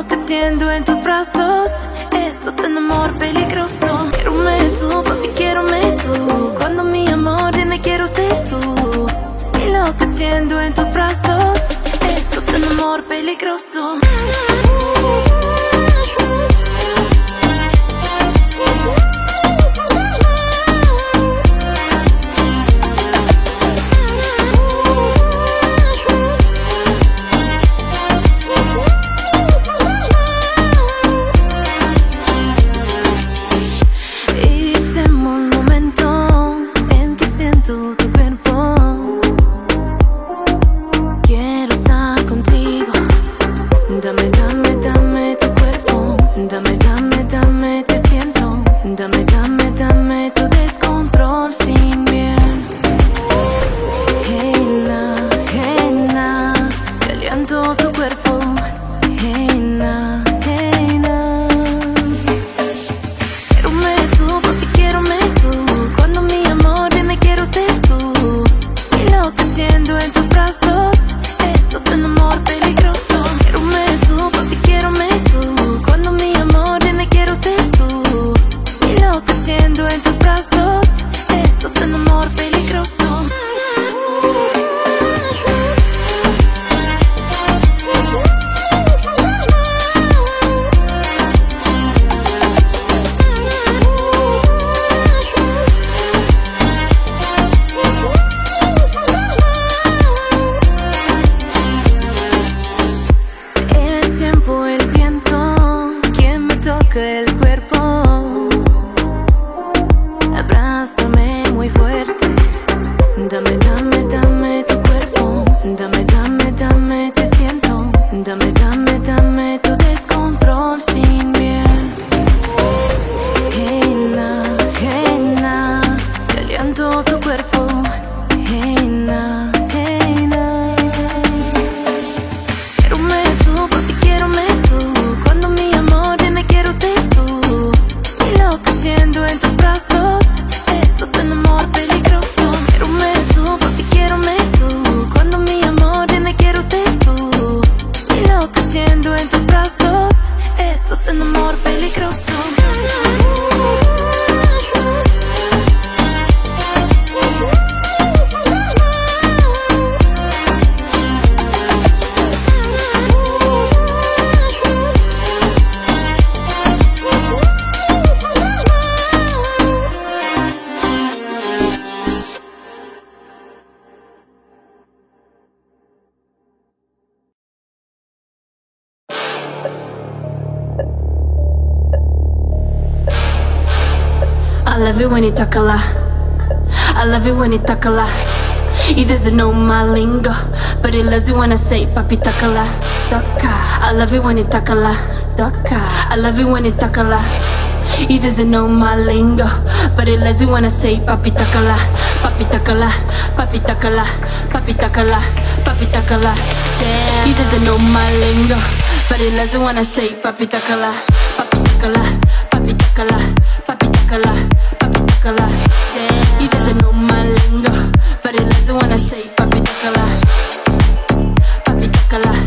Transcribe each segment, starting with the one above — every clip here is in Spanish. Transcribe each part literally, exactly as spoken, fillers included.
enloqueciendo en tus brazos. Esto es un amor peligroso. Quiérome tú, papi, quiérome tú. Cuando mi amor dime quiero ser tú. Enloqueciendo en tus brazos. Esto es un amor peligroso. I love it when you talk a lot. I love it when you talk a lot. He doesn't know my lingo, but he loves it when I say papi talk a lot. I love it when you talk a lot. I love it when you talk a lot. He doesn't know my lingo, but he loves it when I say papi talk a lot. Papi talk a lot. Papi talk a lot. Papi talk a lot. Papi talk a lot. He doesn't know my lingo, but he loves it when I say papi talk a lot. Papi talk a lot. Papi talk a lot. Papi talk a lot. Papi talk a lot. He doesn't know my lingo, but he loves it when I say papi talk a lot. Papi talk a lot.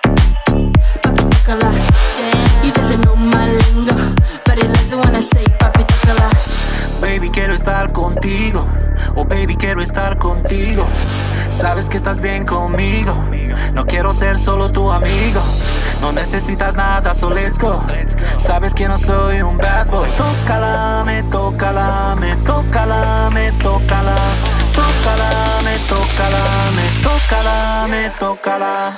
Papi talk a lot. He doesn't know my lingo, but he loves it when I say papi talk a lot. Baby, quiero estar contigo. Oh baby, quiero estar contigo. Sabes que estás bien conmigo. No quiero ser solo tu amigo. No necesitas nada, so let's go. Sabes que no soy un bad boy. Tócala, me tócala, me tócala, me tócala. Tócala, me tócala, me tócala, me tócala.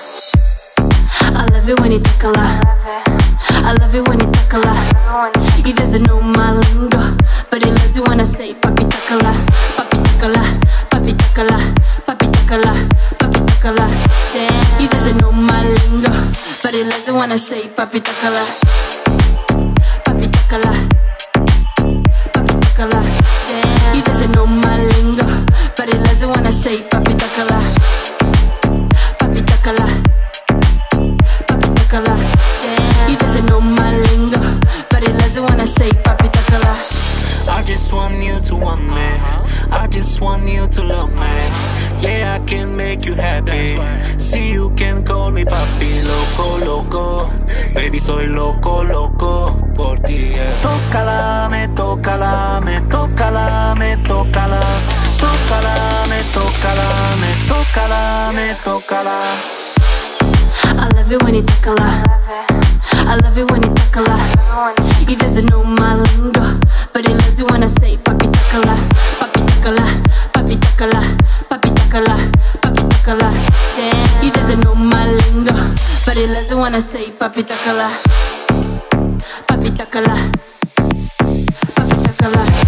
I love it when you talk a lot. I love it when you talk a lot. He doesn't know my lingo, but he loves it when I say papi talk a lot. Papi talk a lot. Papi talk a lot. Papi talk a lot. Papi talk a lot. He doesn't know my lingo, but he loves it when I say papi talk a lot. Papi talk a lot. Papi talk a lot. He doesn't know my lingo, but he loves it when I say papi talk a lot. Papi talk a lot. Papi talk a lot. He doesn't know my lingo, but he loves it when I say papi talk a lot. I just want you to want me. I just want you to love me. Yeah, I can make you happy. See, you can call me papi loco, loco. Baby, soy loco, loco por ti, yeah. Tócala, me tócala, me tócala, me tócala. Tócala, me tócala, me tócala, me tócala. I love it when you talk a lot. I love it when you talk a lot. He doesn't know my lingo, but he loves it when I say papi talk a lot, papi talk a lot, papi talk a lot, papi talk a lot, papi talk a lot. Damn. He doesn't know my lingo, but he loves it when I say papi talk a lot, papi talk a lot, papi talk a lot.